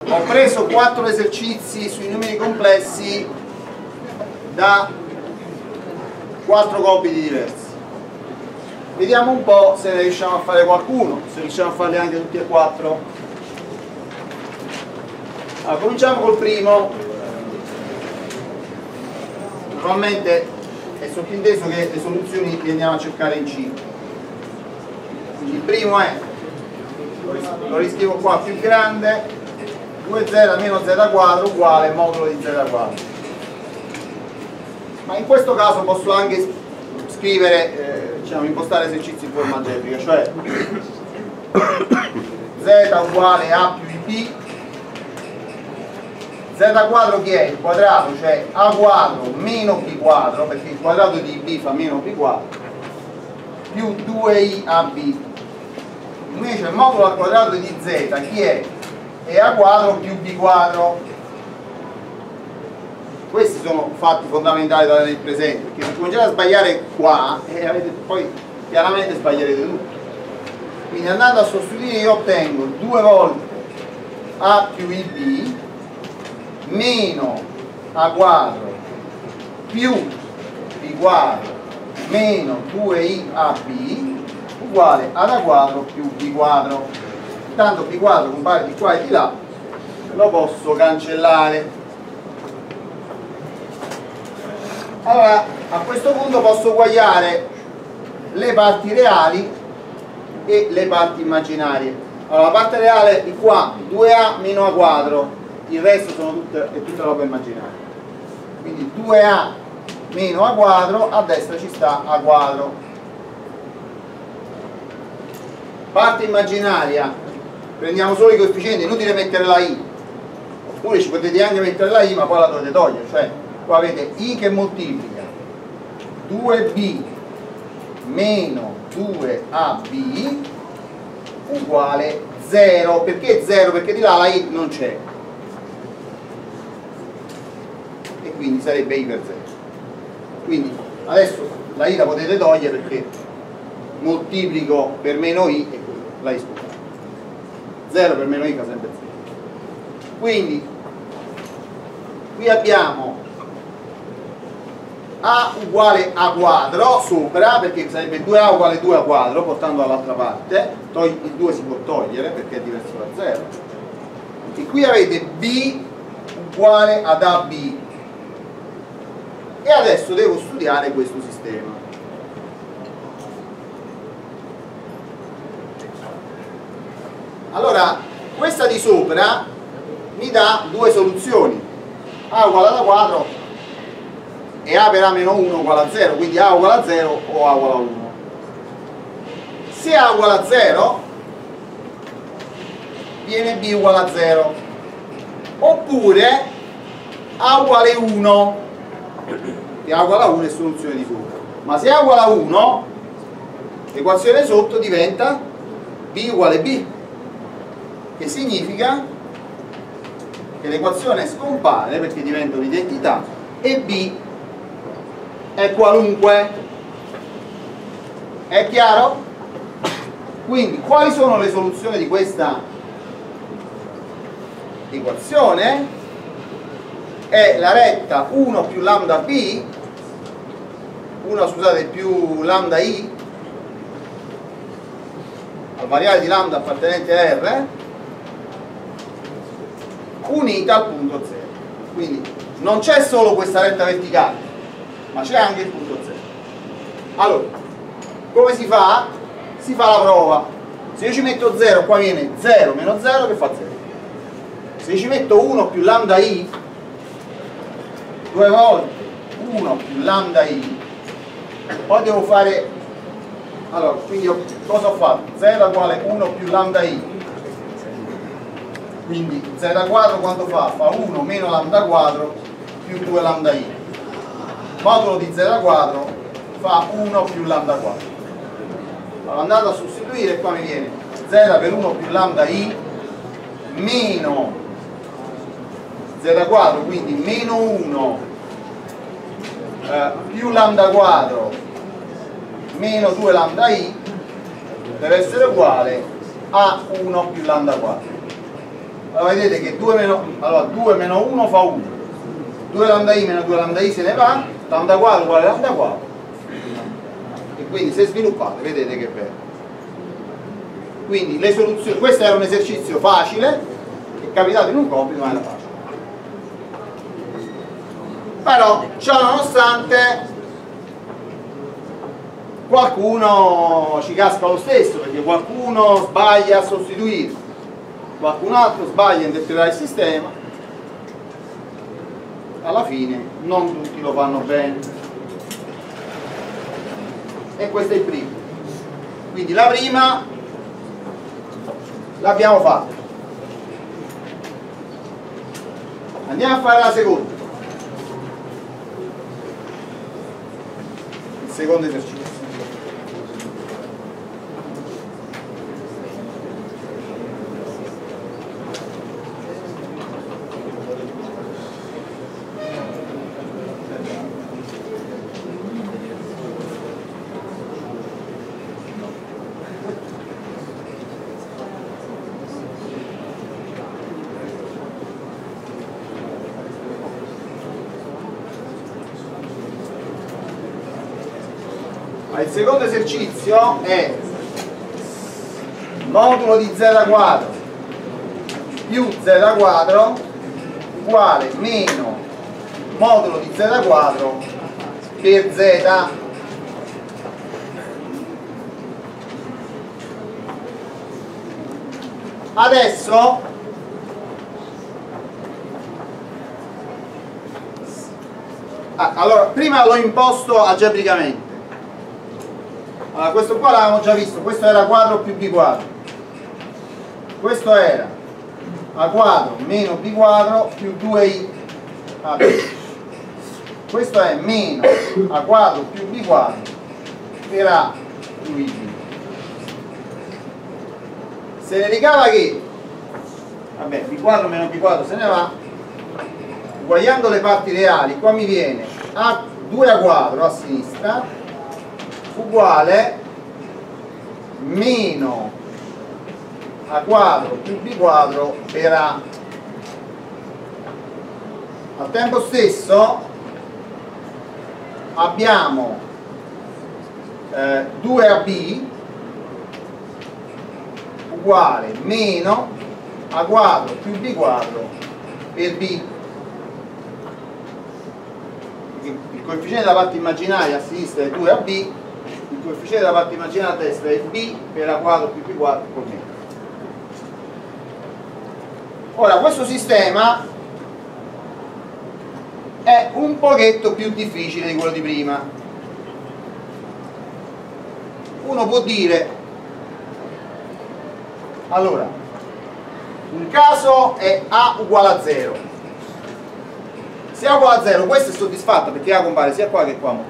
Ho preso 4 esercizi sui numeri complessi da 4 compiti diversi. Vediamo un po' se ne riusciamo a fare qualcuno, se riusciamo a farli anche tutti e 4. Allora, cominciamo col primo. Normalmente è sottinteso che le soluzioni le andiamo a cercare in C. Quindi il primo è, lo riscrivo qua più grande, 2z meno z quadro uguale modulo di z quadro. Ma in questo caso posso anche scrivere, diciamo, impostare esercizi in forma algebrica, cioè z uguale a più b, z quadro chi è? Il quadrato, cioè a quadro meno b quadro, perché il quadrato di b fa meno b quadro, più 2i ab. Invece il modulo al quadrato di z chi è? È a quadro più b quadro. Questi sono fatti fondamentali da tenere presente, perché se cominciate a sbagliare qua poi chiaramente sbaglierete tutto. Quindi andando a sostituire io ottengo 2 volte a più ib meno a quadro più b quadro meno 2i ab uguale ad a quadro più b quadro. Intanto b quadro compare di qua e di là, lo posso cancellare. Allora a questo punto posso uguagliare le parti reali e le parti immaginarie. Allora la parte reale di qua 2a meno a quadro, il resto è tutta roba immaginaria. Quindi 2a meno a quadro, a destra ci sta a quadro. Parte immaginaria, prendiamo solo i coefficienti, inutile mettere la i, oppure ci potete anche mettere la i ma poi la dovete togliere, cioè qua avete i che moltiplica 2b meno 2ab uguale 0. Perché 0? Perché di là la i non c'è e quindi sarebbe i per 0. Quindi adesso la i la potete togliere perché moltiplico per meno i e la i scusate. 0 per meno i fa sempre 0. Quindi qui abbiamo a uguale a quadro sopra, perché sarebbe 2a uguale 2 a quadro portando dall'altra parte, il 2 si può togliere perché è diverso da 0, e qui avete b uguale ad ab e adesso devo studiare questo sistema. Allora questa di sopra mi dà due soluzioni, a uguale a quadro e a per a meno 1 uguale a 0, quindi a uguale a 0 o a uguale a 1. Se a uguale a 0 viene b uguale a 0, oppure a uguale 1, che a uguale a 1 è soluzione di sopra, ma se a uguale a 1 l'equazione sotto diventa b uguale b, che significa che l'equazione scompare perché diventa un'identità e b è qualunque. È chiaro? Quindi quali sono le soluzioni di questa equazione? È la retta 1 più lambda b, 1 scusate più lambda i al variabile di lambda appartenente a R unita al punto 0. Quindi non c'è solo questa retta verticale, ma c'è anche il punto 0. Allora, come si fa? Si fa la prova. Se io ci metto 0, qua viene 0 meno 0 che fa 0. Se io ci metto 1 più lambda i, 2 volte 1 più lambda i, poi devo fare, allora, quindi cosa ho fatto? 0 uguale 1 più lambda i, quindi z quadro quanto fa? Fa 1 meno lambda quadro più 2 lambda i, modulo di z quadro fa 1 più lambda quadro. Allora andando a sostituire qua mi viene z per 1 più lambda i meno z quadro, quindi meno 1 più lambda quadro meno 2 lambda i deve essere uguale a 1 più lambda quadro. allora vedete che 2 meno 1 fa 1, 2 lambda i meno 2 lambda i se ne va, lambda quadro uguale lambda quadro, e quindi se sviluppate vedete che è vero. Quindi le soluzioni, questo era un esercizio facile, è capitato in un compito ma era facile. Però ciò nonostante qualcuno ci casca lo stesso, perché qualcuno sbaglia a sostituire, qualcun altro sbaglia a interpretare il sistema, alla fine non tutti lo fanno bene, e questo è il primo. Quindi la prima l'abbiamo fatta, andiamo a fare la seconda, il secondo esercizio. Il secondo esercizio è modulo di z quadro più z quadro uguale meno modulo di z quadro per z. Adesso allora prima l'ho imposto algebricamente. Allora, questo qua l'avevamo già visto, questo era quadro più b quadro, questo era a quadro meno b quadro più 2i ab, questo è meno a quadro più b quadro per a più ib. Se ne ricava che vabbè, b quadro meno b quadro se ne va, uguagliando le parti reali, qua mi viene a 2a quadro a sinistra uguale meno a quadro più b quadro per a. Al tempo stesso abbiamo 2ab uguale meno a quadro più b quadro per b. Il coefficiente della parte immaginaria a sinistra è 2ab, il coefficiente della parte immaginaria a destra è b per a quadro più b quadro con meno. Ora questo sistema è un pochetto più difficile di quello di prima. Uno può dire, allora, un caso è a uguale a 0. Se a uguale a 0 questo è soddisfatto perché a compare sia qua che qua moltiplicato.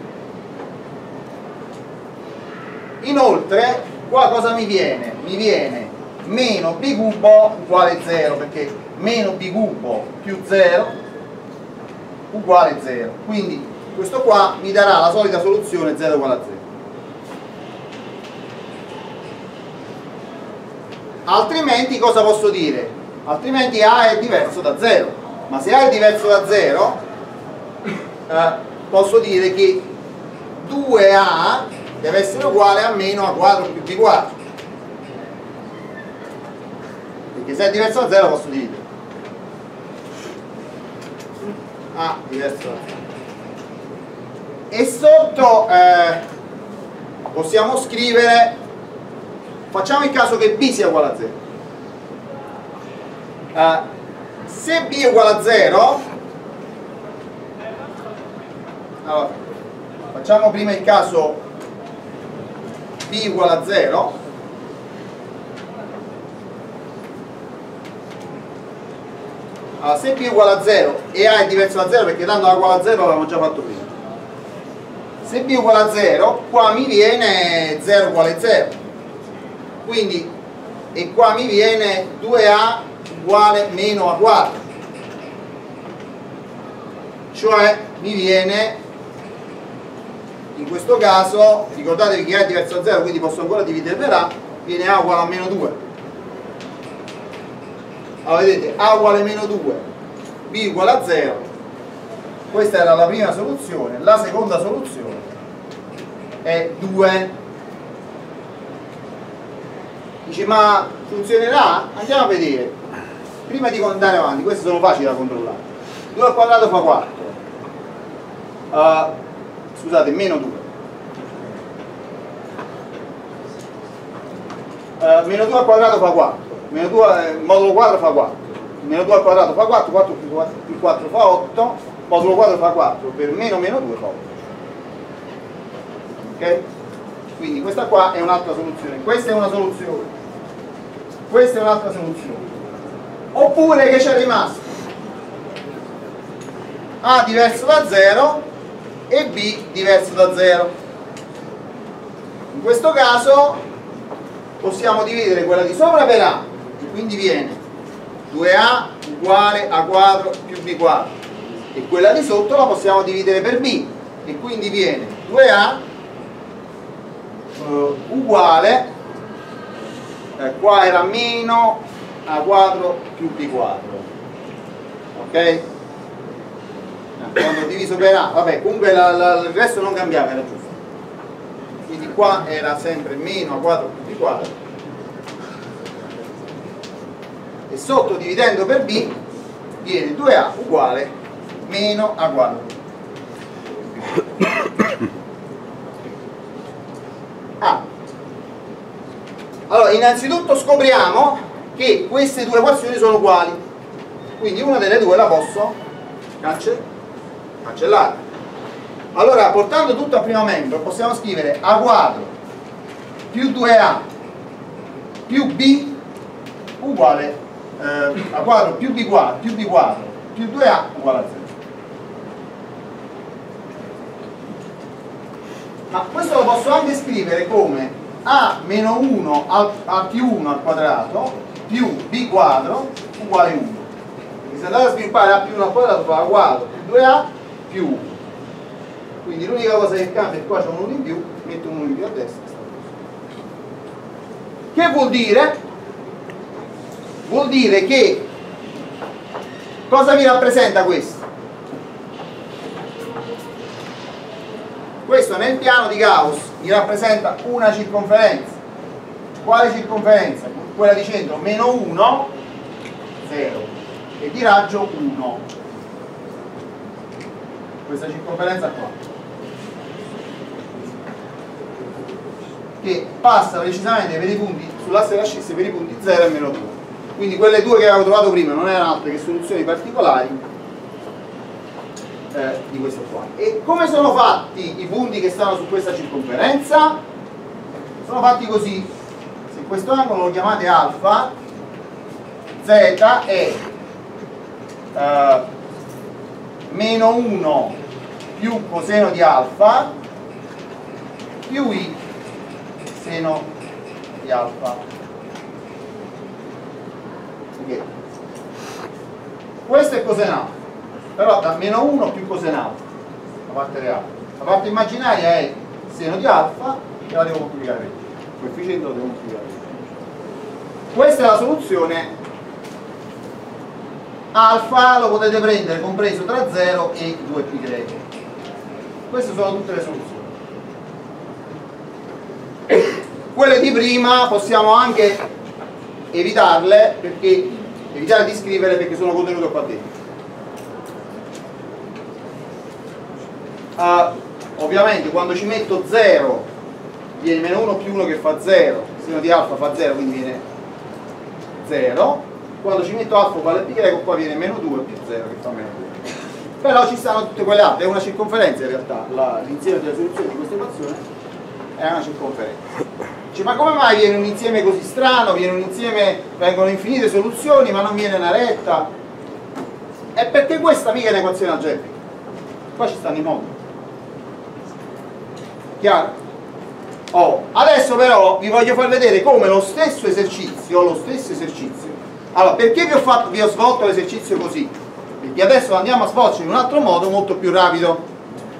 Inoltre qua cosa mi viene? Mi viene meno b cubo uguale 0, perché meno b cubo più 0 uguale 0, quindi questo qua mi darà la solita soluzione z uguale a 0. Altrimenti cosa posso dire? Altrimenti a è diverso da 0, ma se a è diverso da 0 posso dire che 2a deve essere uguale a meno a quadro più b quadro, perché se è diverso da 0 posso dividere a diverso da 0. E sotto possiamo scrivere, facciamo il caso che b sia uguale a 0. Se b è uguale a 0, allora, facciamo prima il caso b uguale a 0, allora, se b è uguale a 0 e a è diverso da 0, perché tanto a uguale a 0 l'avevamo già fatto prima, se b è uguale a 0 qua mi viene 0 uguale a 0, quindi e qua mi viene 2a uguale meno a 4, cioè mi viene, in questo caso ricordatevi che a è diverso da 0, quindi posso ancora dividere per a, viene a uguale a meno 2. Allora vedete, A uguale meno 2, B uguale a 0. Questa era la prima soluzione. La seconda soluzione è 2. Dice, ma funzionerà? Andiamo a vedere. Prima di andare avanti, queste sono facili da controllare. 2 al quadrato fa 4. Scusate, meno 2. Meno 2 al quadrato fa 4. Meno 2 modulo 4 fa 4. Meno 2 al quadrato fa 4. 4 più 4 fa 8. Modulo 4 fa 4. Per meno 2 fa 8. Ok? Quindi questa qua è un'altra soluzione. Questa è una soluzione. Questa è un'altra soluzione. Oppure che c'è rimasto A diverso da 0 e B diverso da 0. In questo caso possiamo dividere quella di sopra per A, quindi viene 2A uguale A quadro più B quadro, e quella di sotto la possiamo dividere per B, e quindi viene 2A uguale, qua era meno A quadro più B quadro, ok? Quando ho diviso per A, vabbè, comunque il resto non cambiava, era giusto. Quindi qua era sempre meno A quadro più B quadro, e sotto dividendo per B viene 2A uguale meno A quadro. Allora, innanzitutto scopriamo che queste due equazioni sono uguali, quindi una delle due la posso cancellare. Allora, portando tutto al primo membro, possiamo scrivere A quadro più 2A più B uguale A quadro più B quadro più 2A uguale a 0. Ma questo lo posso anche scrivere come A meno 1 A più 1 al quadrato più B quadro uguale 1. Quindi se andate a sviluppare A più 1 al quadrato fa A quadro più 2A più 1. Quindi l'unica cosa che cambia è che qua c'è un 1 in più, metto un 1 in più a destra. Che vuol dire? Vuol dire che cosa mi rappresenta questo? Questo nel piano di Gauss mi rappresenta una circonferenza. Quale circonferenza? Quella di centro meno 1, 0, e di raggio 1. Questa circonferenza qua, che passa precisamente per i punti sull'asse della ascissa per i punti 0 e meno 2. Quindi quelle due che avevo trovato prima non erano altre che soluzioni particolari di questo qua. E come sono fatti i punti che stanno su questa circonferenza? Sono fatti così. Se questo angolo lo chiamate alfa, z è meno 1 più coseno di alfa più i seno di alfa. Okay. Questo è coseno alfa, però da meno 1 più coseno alfa, la parte reale. La parte immaginaria è seno di alfa e la devo moltiplicare per il coefficiente lo devo moltiplicare per. Questa è la soluzione. Alfa lo potete prendere compreso tra 0 e 2π. Queste sono tutte le soluzioni. Quelle di prima possiamo anche evitarle, perché evitare di scrivere, perché sono contenute qua dentro. Ovviamente quando ci metto 0 viene meno 1 più 1 che fa 0, il seno di alfa fa 0, quindi viene 0. Quando ci metto alfa uguale pi greco, qua viene meno 2 più 0 che fa meno 2. Però ci stanno tutte quelle altre, è una circonferenza in realtà, l'insieme delle soluzioni di questa equazione è una circonferenza. Dice, ma come mai viene un insieme così strano, viene un insieme, vengono infinite soluzioni ma non viene una retta? È perché questa mica è un'equazione algebrica, qua ci stanno i moduli. Chiaro? Adesso però vi voglio far vedere come lo stesso esercizio, allora perché vi ho svolto l'esercizio così? Perché adesso andiamo a svolgere in un altro modo molto più rapido.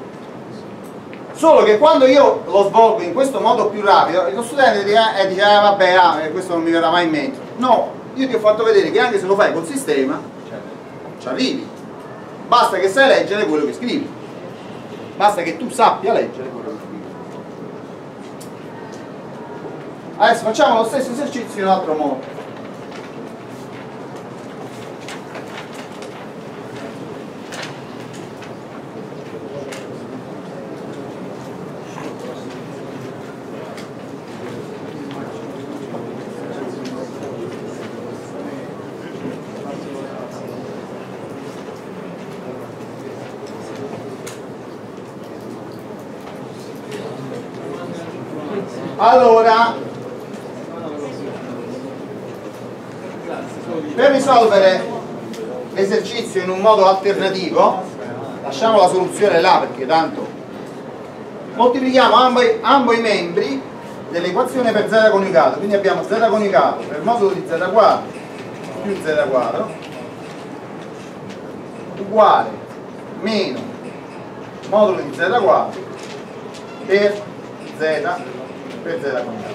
Solo che quando io lo svolgo in questo modo più rapido, lo studente dice vabbè, questo non mi verrà mai in mente. No, io ti ho fatto vedere che anche se lo fai col sistema ci arrivi, basta che sai leggere quello che scrivi, basta che tu sappia leggere quello che scrivi. Adesso facciamo lo stesso esercizio in un altro modo. Allora, per risolvere l'esercizio in un modo alternativo, lasciamo la soluzione là perché tanto moltiplichiamo ambo i membri dell'equazione per z coniugato, quindi abbiamo z coniugato per modulo di z quadro più z quadro uguale meno modulo di z quadro per z per z coniugato.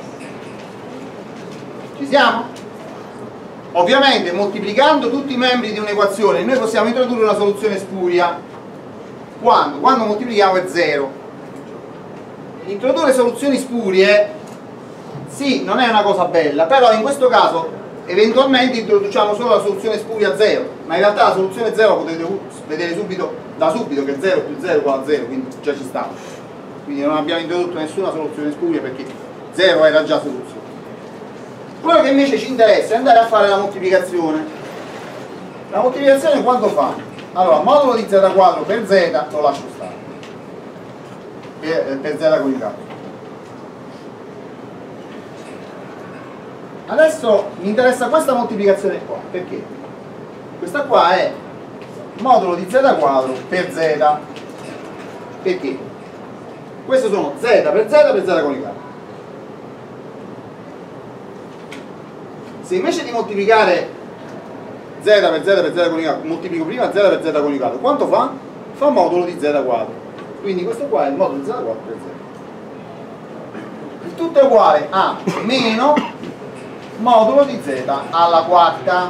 Ci siamo? Ovviamente moltiplicando tutti i membri di un'equazione noi possiamo introdurre una soluzione spuria. Quando? Quando moltiplichiamo è 0. Introdurre soluzioni spurie sì, non è una cosa bella, però in questo caso eventualmente introduciamo solo la soluzione spuria 0, ma in realtà la soluzione 0 potete vedere da subito che 0 più 0 uguale a 0, quindi già ci sta. Quindi non abbiamo introdotto nessuna soluzione spuria perché 0 era già soluzione. Quello che invece ci interessa è andare a fare la moltiplicazione. La moltiplicazione quanto fa? Allora, modulo di z quadro per z lo lascio stare, per z coniugato. Adesso mi interessa questa moltiplicazione qua, perché? Questa qua è modulo di z quadro per z. Perché? Questo sono z per z coniugato. Se invece di moltiplicare z per z coniugato moltiplico prima z per z coniugato, quanto fa? Fa modulo di z quadro. Quindi questo qua è il modulo di z quadro per z. Il tutto è uguale a meno modulo di z alla quarta.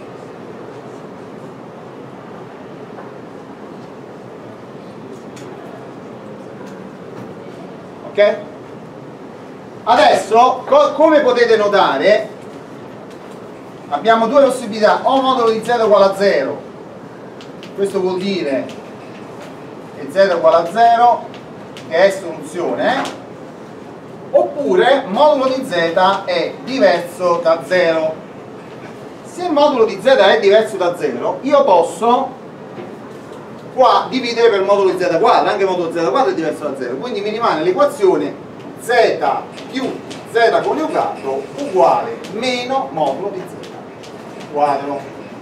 Ok? Adesso, come potete notare, abbiamo due possibilità: o modulo di z uguale a 0, questo vuol dire che z uguale a 0, che è soluzione, oppure modulo di z è diverso da 0. Se il modulo di z è diverso da 0, io posso qua dividere per modulo di z quadro, anche modulo di z quadro è diverso da 0, quindi mi rimane l'equazione z più z coniugato uguale meno modulo di z quadro,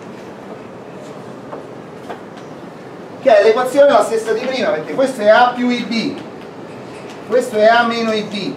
che è l'equazione la stessa di prima, perché questo è a più ib, questo è a meno ib,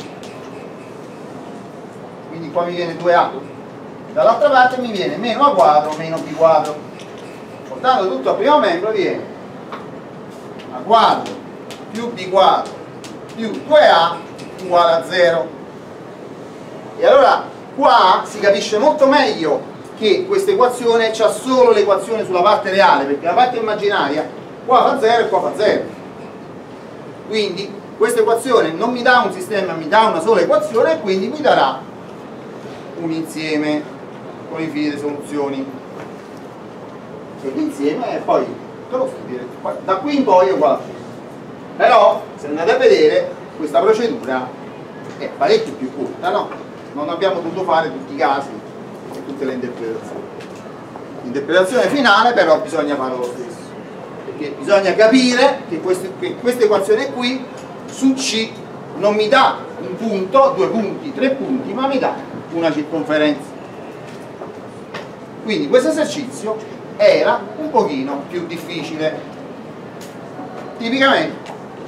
quindi qua mi viene 2a, dall'altra parte mi viene meno a quadro meno b quadro, portando tutto al primo membro viene a quadro più b quadro più 2a uguale a 0. E allora qua si capisce molto meglio che questa equazione c'ha solo l'equazione sulla parte reale, perché la parte immaginaria qua fa 0 e qua fa 0. Quindi questa equazione non mi dà un sistema, mi dà una sola equazione e quindi mi darà un insieme con infinite soluzioni. E l'insieme è poi, te lo sto dire, da qui in poi è uguale a 0. Però se andate a vedere questa procedura è parecchio più corta, no? Non abbiamo dovuto fare tutti i casi e tutte le interpretazioni. L'interpretazione finale però bisogna farlo lo stesso, perché bisogna capire che questa equazione qui su C non mi dà un punto, 2 punti, 3 punti, ma mi dà una circonferenza. Quindi questo esercizio era un pochino più difficile. Tipicamente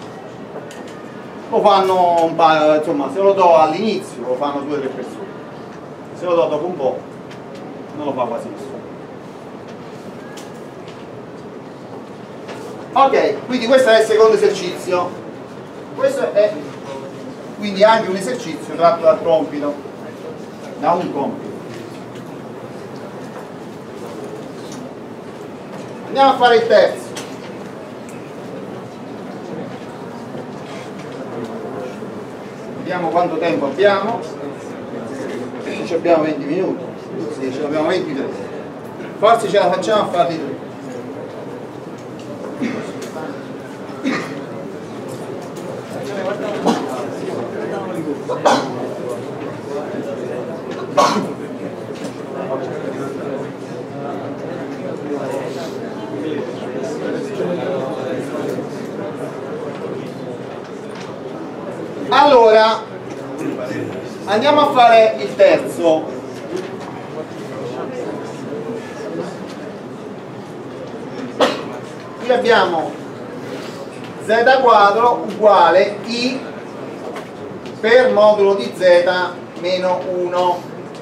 lo fanno un paio, insomma, se lo do all'inizio lo fanno 2 o 3 persone, se lo do dopo un po' non lo fa quasi nessuno. Ok, quindi questo è il secondo esercizio. Questo è quindi anche un esercizio tratto dal compito, da un compito. Andiamo a fare il terzo. Vediamo quanto tempo abbiamo. Se abbiamo 20 minuti. Sì, ce l'abbiamo 23. Forse ce la facciamo a farli tutti. Allora, andiamo a fare il terzo. Qui abbiamo z quadro uguale i per modulo di z meno 1.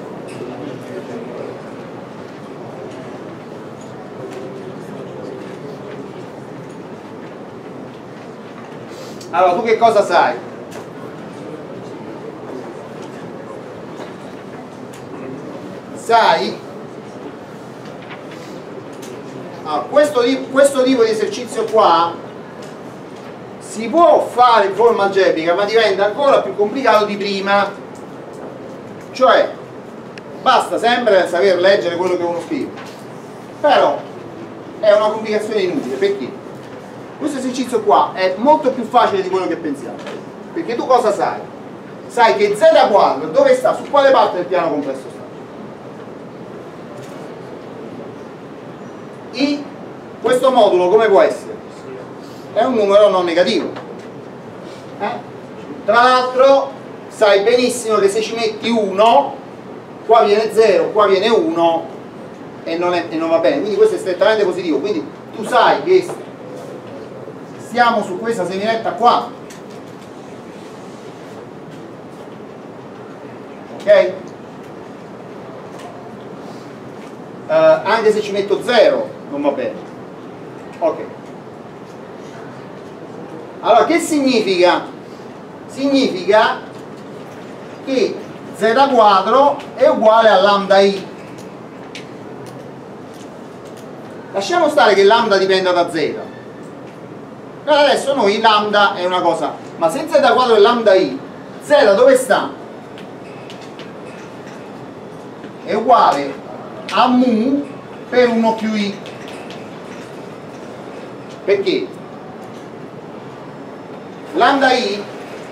Allora, tu che cosa sai? Sai, questo tipo di esercizio qua si può fare in forma algebrica, ma diventa ancora più complicato di prima. Cioè, basta sempre saper leggere quello che uno scrive, però è una complicazione inutile. Perché? Questo esercizio qua è molto più facile di quello che pensiamo, perché tu cosa sai? Sai che z quadro dove sta? Su quale parte del piano complesso sta? Questo modulo come può essere? È un numero non negativo. Tra l'altro sai benissimo che se ci metti 1, qua viene 0, qua viene 1 e non va bene, quindi questo è strettamente positivo. Quindi tu sai che stiamo su questa semiretta qua, ok? Anche se ci metto 0 non va bene. Ok, allora che significa? Significa che z quadro è uguale a lambda i. Lasciamo stare che lambda dipenda da z. Però adesso noi lambda è una cosa, ma se z quadro è lambda i, z dove sta? È uguale a mu per 1 più i. Perché? Lambda i,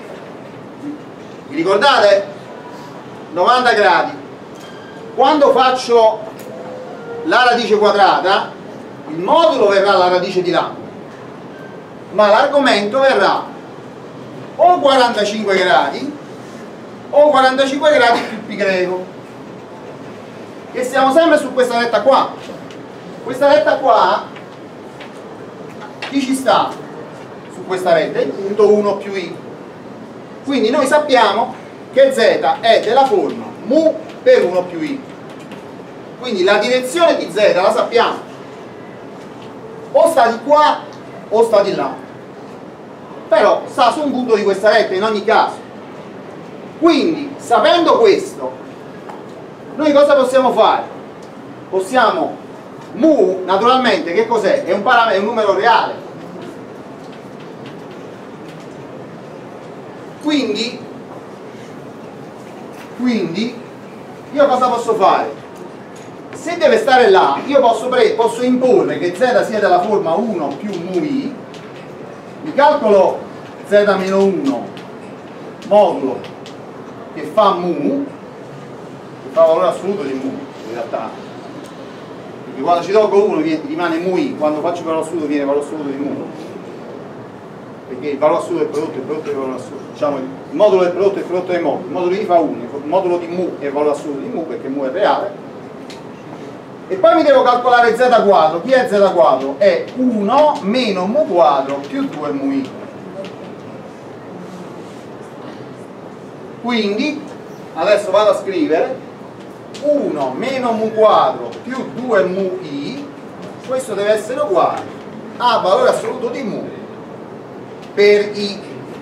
vi ricordate? 90 gradi. Quando faccio la radice quadrata, il modulo verrà la radice di lambda, ma l'argomento verrà o 45 gradi o 45 gradi più pi greco. E siamo sempre su questa retta qua. Questa retta qua, chi ci sta su questa retta? Il punto 1 più i. Quindi noi sappiamo che z è della forma mu per 1 più i. Quindi la direzione di z la sappiamo, o sta di qua o sta di là, però sta su un punto di questa retta in ogni caso. Quindi sapendo questo, noi cosa possiamo fare? Possiamo, mu naturalmente che cos'è? È un numero reale. Quindi io cosa posso fare? Se deve stare là, io posso imporre che z sia della forma 1 più mu i, mi calcolo z meno 1 modulo che fa mu, che fa valore assoluto di mu in realtà, perché quando ci tolgo 1 rimane mu i, quando faccio il valore assoluto viene il valore assoluto di mu, perché il valore assoluto del prodotto è il prodotto del valore assoluto, diciamo il modulo del prodotto è il prodotto dei moduli, il modulo di fa 1, il modulo di mu è il valore assoluto di mu perché mu è reale. E poi mi devo calcolare z quadro. Chi è z quadro? È 1 meno mu quadro più 2 mu i. Quindi adesso vado a scrivere 1 meno mu quadro più 2 mu i, questo deve essere uguale a valore assoluto di mu per i.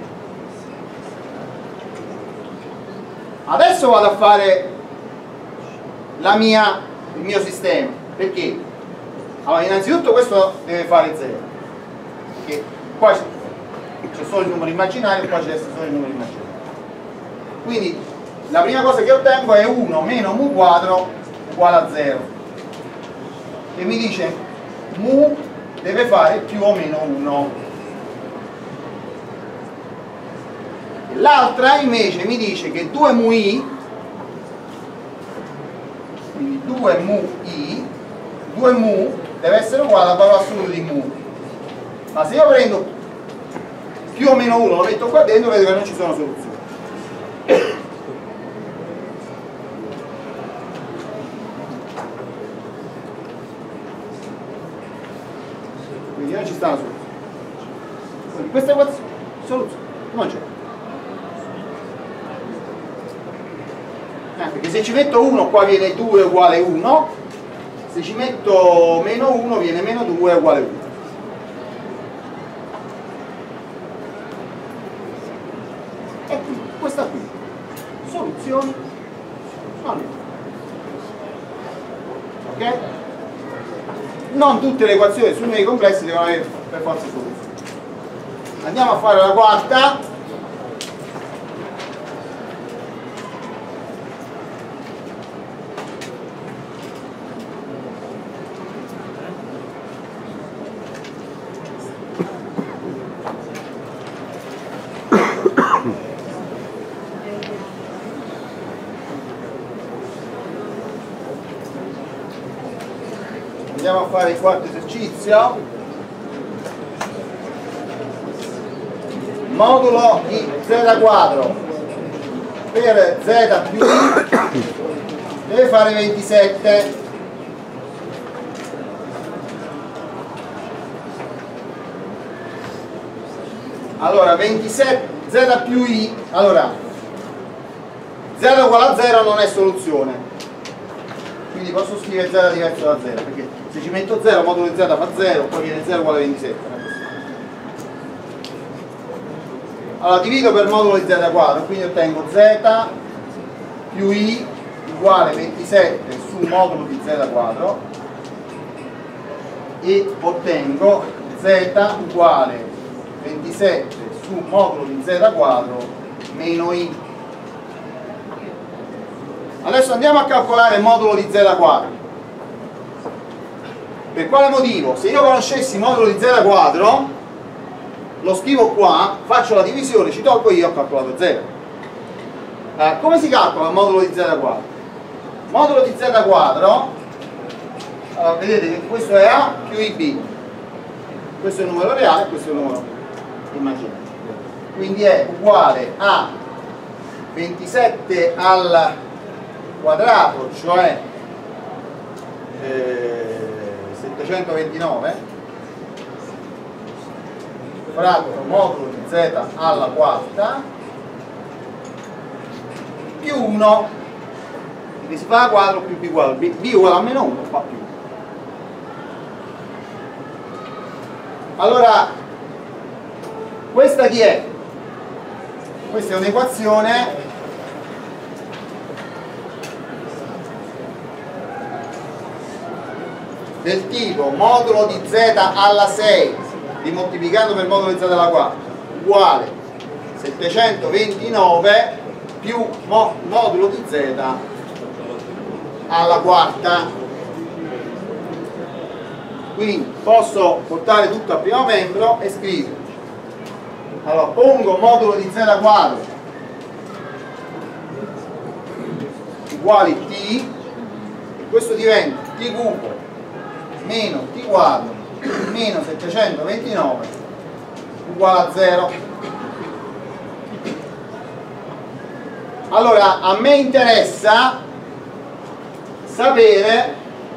Adesso vado a fare il mio sistema, perché Allora, innanzitutto questo deve fare 0, perché qua c'è solo il numero immaginario e qua c'è solo il numero immaginario. Quindi la prima cosa che ottengo è 1 meno mu quadro uguale a 0, e mi dice mu deve fare più o meno 1. L'altra invece mi dice che 2 mu i, quindi 2 mu i, 2 mu deve essere uguale al valore assoluto di mu, ma se io prendo più o meno 1 lo metto qua dentro, vedo che non ci sono soluzioni. Quindi non ci stanno soluzioni. Quindi questa equazione, soluzione, non c'è. Perché se ci metto 1 qua viene 2 uguale 1, se ci metto meno 1 viene meno 2 uguale 1. E quindi questa qui, soluzioni, ok? Non tutte le equazioni sui numeri complessi devono avere per forza soluzioni. Andiamo a fare la quarta. Andiamo a fare il quarto esercizio. Modulo di z quadro per z più i deve fare 27. Allora 27 z più i, allora z uguale a 0 non è soluzione, quindi posso scrivere z diverso da 0, perché se ci metto 0 modulo di z fa 0, poi viene 0 uguale a 27. Allora divido per modulo di z quadro, quindi ottengo z più i uguale 27 su modulo di z quadro, e ottengo z uguale 27 su modulo di z quadro meno i. Adesso andiamo a calcolare il modulo di z quadro. Per quale motivo? Se io conoscessi il modulo di z quadro, lo scrivo qua, faccio la divisione, ci tolgo io, ho calcolato 0. Come si calcola il modulo di z quadro? Il modulo di z quadro, allora, vedete che questo è a più ib, questo è il numero reale, questo è il numero immaginario, quindi è uguale a 27 al quadrato, cioè 729 fratto modulo di z alla quarta più 1, quindi si fa a quadro più b quadro, b uguale a meno 1 fa più 1. Allora questa chi è? Questa è un'equazione del tipo modulo di z alla 6 dimoltiplicando per modulo di z alla 4 uguale 729 più modulo di z alla quarta. Quindi posso portare tutto al primo membro e scrivere, allora pongo modulo di z quadro uguale t, e questo diventa t cubo meno t quadro meno 729 uguale a 0. Allora a me interessa sapere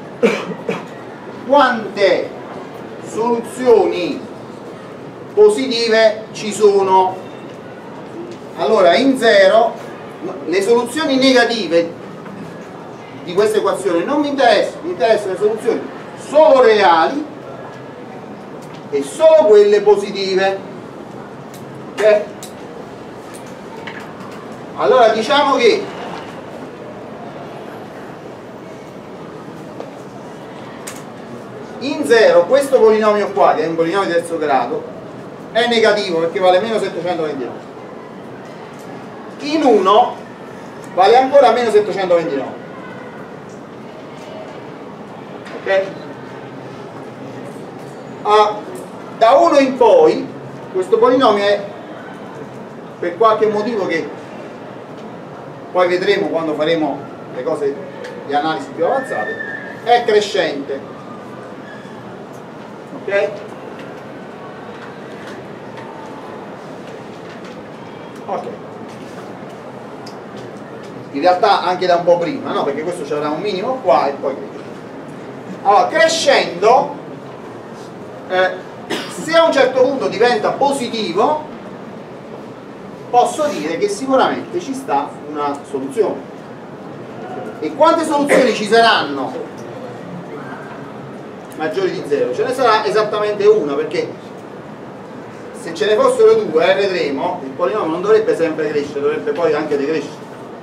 quante soluzioni positive ci sono. Allora in 0 le soluzioni negative di questa equazione non mi interessano, mi interessano le soluzioni solo reali e solo quelle positive. Okay? Allora diciamo che in 0 questo polinomio qua, che è un polinomio di terzo grado, è negativo perché vale meno 729. In 1 vale ancora meno 729. Ok? Da 1 in poi questo polinomio è, per qualche motivo che poi vedremo quando faremo le cose di analisi più avanzate, è crescente. Ok? Ok. In realtà anche da un po' prima, no? Perché questo ci avrà un minimo qua e poi cresce. Allora, crescendo, se a un certo punto diventa positivo, posso dire che sicuramente ci sta una soluzione. E quante soluzioni ci saranno maggiori di 0? Ce ne sarà esattamente una, perché se ce ne fossero due, vedremo, il polinomio non dovrebbe sempre crescere, dovrebbe poi anche decrescere.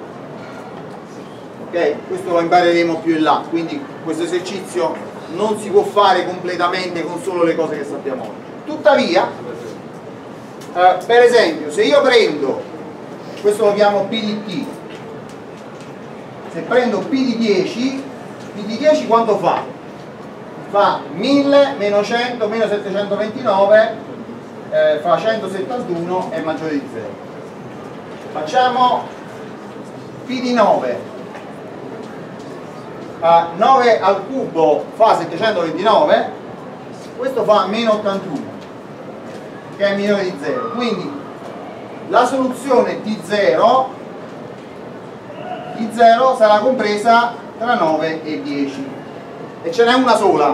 Ok? Questo lo impareremo più in là, quindi questo esercizio non si può fare completamente con solo le cose che sappiamo oggi. Tuttavia, per esempio, se io prendo, questo lo chiamo P di T, se prendo P di 10, P di 10 quanto fa? Fa 1000 meno 100 meno 729, fa 171 è maggiore di 0. Facciamo P di 9. 9 al cubo fa 729, questo fa meno 81, che è minore di 0. Quindi la soluzione T0 sarà compresa tra 9 e 10 e ce n'è una sola.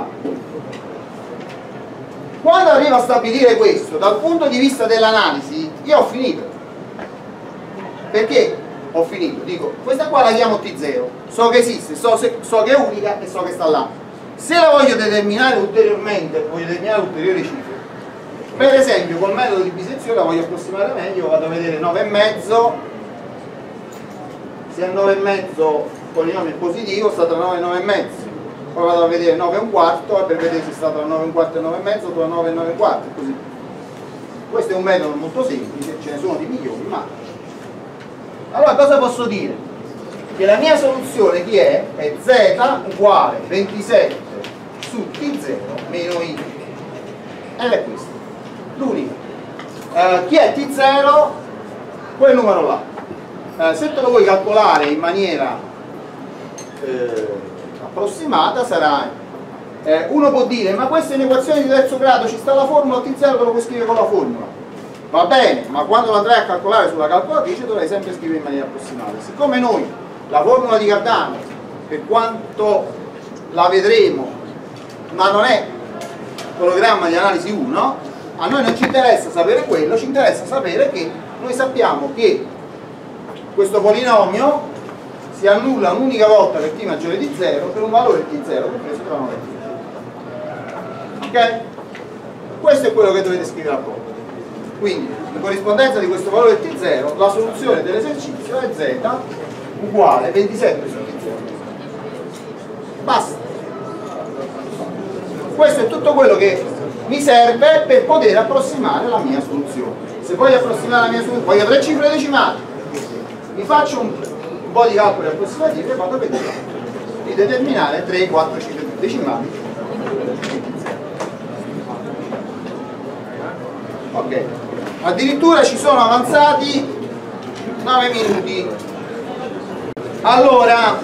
Quando arrivo a stabilire questo dal punto di vista dell'analisi, io ho finito. Perché ho finito? Dico, questa qua la chiamo T0, so che esiste, so che è unica e so che sta là. Se la voglio determinare ulteriormente, voglio determinare ulteriori cifre, per esempio col metodo di bisezione la voglio approssimare meglio, vado a vedere 9,5, se è 9,5 il polinomio è positivo sta tra 9 e 9,5, poi vado a vedere 9 e un quarto per vedere se sta tra 9 e un quarto e 9,5 o tra 9 e 9 e un quarto, così. Questo è un metodo molto semplice, ce ne sono di migliori, ma allora cosa posso dire? Che la mia soluzione chi è? È z uguale 27 su t0 meno i, ed è questa, l'unica. Chi è t0? Quel numero là. Se te lo vuoi calcolare in maniera approssimata sarà, uno può dire, ma questa è un'equazione di terzo grado, ci sta la formula, t0 te lo puoi scrivere con la formula. Va bene, ma quando lo andrai a calcolare sulla calcolatrice dovrai sempre scrivere in maniera approssimata. Siccome noi la formula di Cardano, per quanto la vedremo, ma non è programma di analisi 1, a noi non ci interessa sapere quello, ci interessa sapere che noi sappiamo che questo polinomio si annulla un'unica volta per t maggiore di 0 per un valore t0 compreso tra 9 e 10. Ok? Questo è quello che dovete scrivere a poco. Quindi, in corrispondenza di questo valore t0, la soluzione dell'esercizio è z uguale 27 su t0. Basta. Questo è tutto quello che mi serve per poter approssimare la mia soluzione. Se voglio approssimare la mia soluzione, voglio 3 cifre decimali, mi faccio un po' di calcoli approssimativi e vado a vedere di determinare 3-4 cifre decimali. Ok. Addirittura ci sono avanzati 9 minuti. Allora,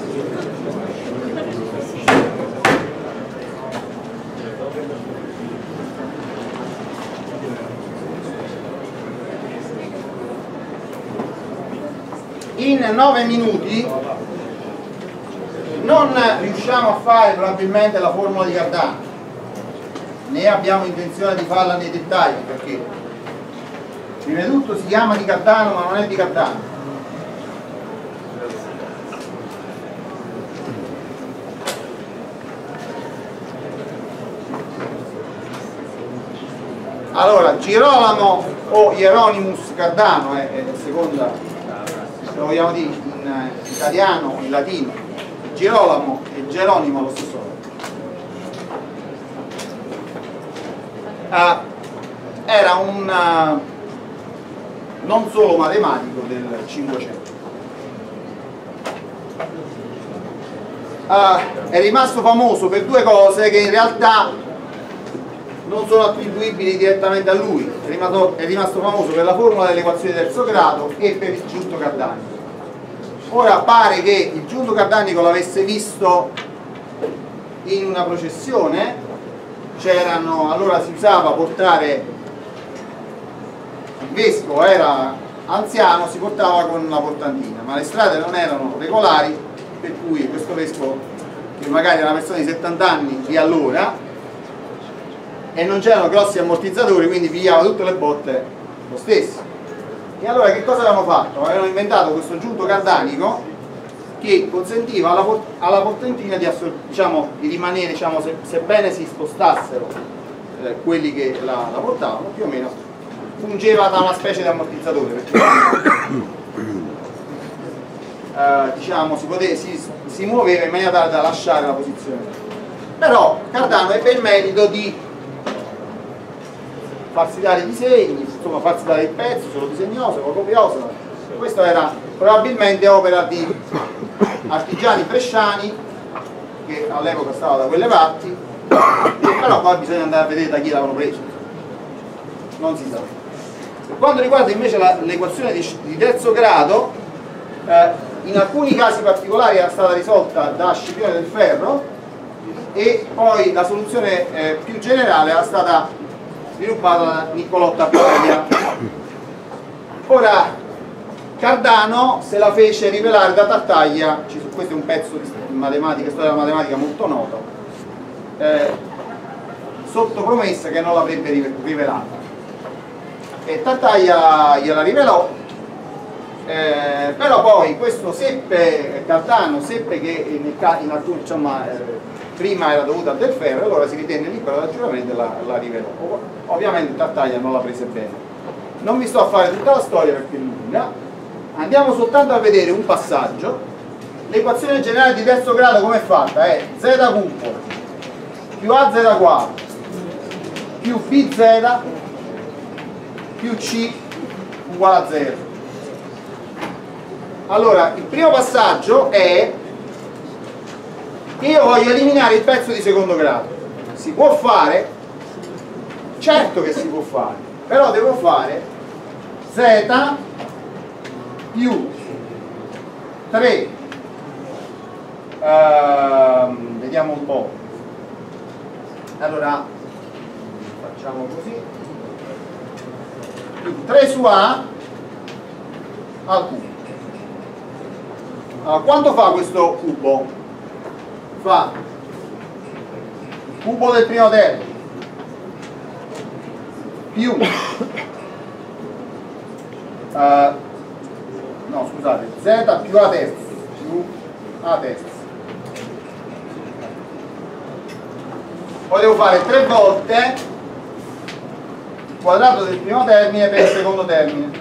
in 9 minuti non riusciamo a fare probabilmente la formula di Cardano, né abbiamo intenzione di farla nei dettagli, perché prima di tutto si chiama di Cardano ma non è di Cardano. Allora, Girolamo o Hieronymus Cardano è la seconda, lo vogliamo dire in italiano o in latino. Girolamo e Geronimo lo stesso. era un non solo matematico del 500. È rimasto famoso per due cose che in realtà non sono attribuibili direttamente a lui. È rimasto famoso per la formula delle equazioni di terzo grado e per il giunto cardanico. Ora pare che il giunto cardanico l'avesse visto in una processione, allora si usava portare, il vescovo era anziano, si portava con la portantina, ma le strade non erano regolari, per cui questo vescovo, che magari era una persona di 70 anni di allora, e non c'erano grossi ammortizzatori, quindi pigliava tutte le botte lo stesso. E allora che cosa avevano fatto? Avevano inventato questo giunto cardanico che consentiva alla portantina di, di rimanere, sebbene si spostassero quelli che la portavano, più o meno fungeva da una specie di ammortizzatore, perché si muoveva in maniera tale da lasciare la posizione. Però Cardano ebbe il merito di farsi dare i disegni, insomma farsi dare il pezzo, se lo disegnò, se lo copiò, questo era probabilmente opera di artigiani bresciani che all'epoca stavano da quelle parti, però poi bisogna andare a vedere da chi l'avevano preso, non si sa. Per quanto riguarda invece l'equazione di terzo grado, in alcuni casi particolari era stata risolta da Scipione del Ferro e poi la soluzione più generale era stata sviluppata da Niccolò Tartaglia. Ora Cardano se la fece rivelare da Tartaglia, questo è un pezzo di matematica, storia della matematica molto noto, sotto promessa che non l'avrebbe rivelata. E Tartaglia gliela rivelò, però poi questo Cardano seppe che in alcuni, prima era dovuta a Del Ferro, allora si ritenne libero dal giuramento e la rivelò. Ovviamente Tartaglia non la prese bene. Non vi sto a fare tutta la storia perché è lunga, andiamo soltanto a vedere un passaggio. L'equazione generale di terzo grado come è fatta? È z cubo più az quadro più bz più c uguale a 0. Allora, il primo passaggio è che io voglio eliminare il pezzo di secondo grado. Si può fare? Certo che si può fare, però devo fare z più 3, vediamo un po', allora facciamo così, più 3 su a al cubo. Allora, quanto fa questo cubo? Fa il cubo del primo termine più no scusate, z più a terzi più a terzi, poi devo fare 3 volte il quadrato del primo termine per il secondo termine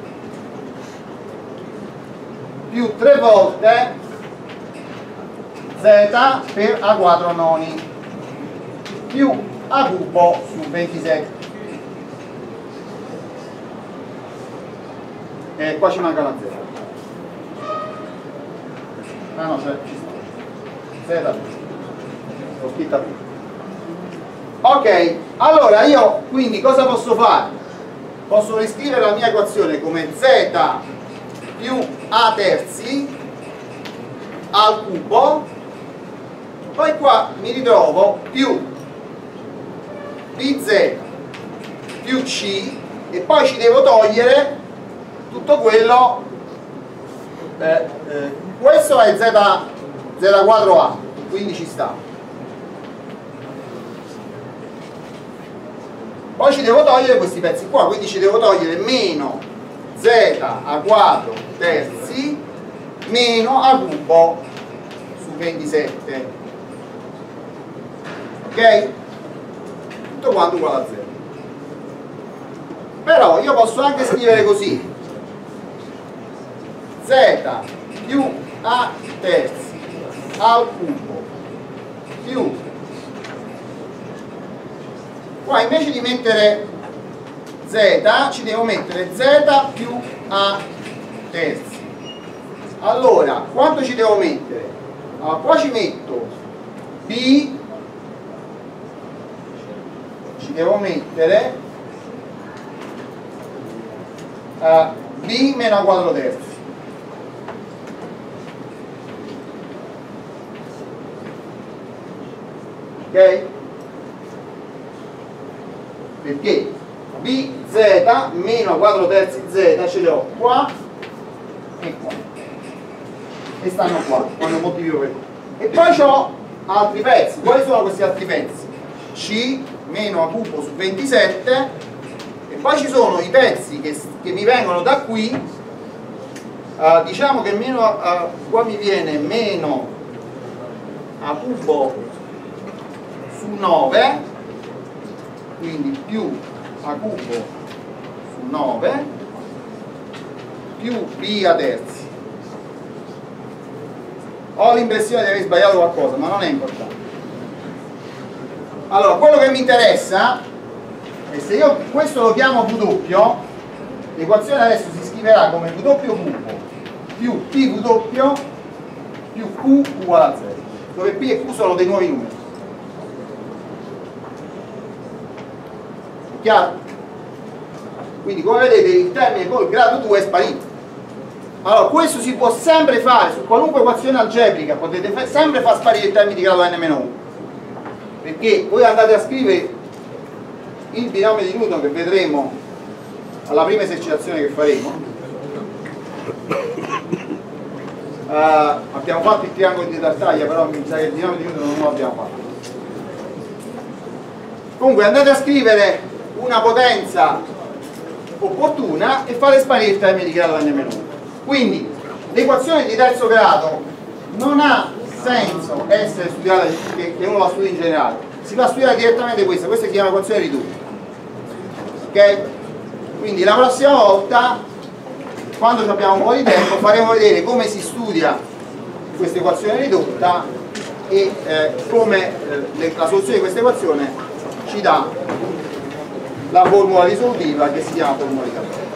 più 3 volte z per a quadro noni più a cubo su 27. E qua ci manca una z. Ah no, c'è, ci sta. Z l'ho scritta qui. Ok, allora io quindi cosa posso fare? Posso riscrivere la mia equazione come z più a terzi al cubo, poi qua mi ritrovo più bz più c e poi ci devo togliere tutto quello, questo è z quadro a, quindi ci sta. Poi ci devo togliere questi pezzi qua, quindi ci devo togliere meno z a quadro terzi meno a cubo su 27. Ok? Tutto quanto uguale a 0. Però io posso anche scrivere così: z più a terzi al cubo più qua invece di mettere z ci devo mettere z più a terzi. Allora quanto ci devo mettere? Allora, qua ci metto b, ci devo mettere b meno a 4 terzi. Ok? Perché bz meno 4 terzi z ce l'ho qua e qua e stanno qua quando moltiplico per qua. E poi ho altri pezzi. Quali sono questi altri pezzi? C meno a cubo su 27 e poi ci sono i pezzi che mi vengono da qui. Diciamo che qua mi viene meno a cubo su 9, quindi più a cubo su 9 più b a terzi. Ho l'impressione di aver sbagliato qualcosa, ma non è importante. Allora, quello che mi interessa è se io questo lo chiamo W, l'equazione adesso si scriverà come W cubo più PW più Q uguale a 0, dove P e Q sono dei nuovi numeri. Chiaro? Quindi come vedete il termine col grado 2 è sparito. Allora questo si può sempre fare su qualunque equazione algebrica, potete sempre far sparire il termine di grado n-1, perché voi andate a scrivere il binomio di Newton che vedremo alla prima esercitazione che faremo. Abbiamo fatto il triangolo di Tartaglia, però mi sa che il binomio di Newton non lo abbiamo fatto. Comunque andate a scrivere una potenza opportuna e fate sparire il termine di grado n-1. Quindi l'equazione di terzo grado non ha senso essere studiata, che uno la studia in generale, si va a studiare direttamente questa si chiama equazione ridotta. Ok? Quindi la prossima volta, quando abbiamo un po' di tempo, faremo vedere come si studia questa equazione ridotta e come la soluzione di questa equazione ci dà la formula risolutiva che si chiama formula di Cattaneo.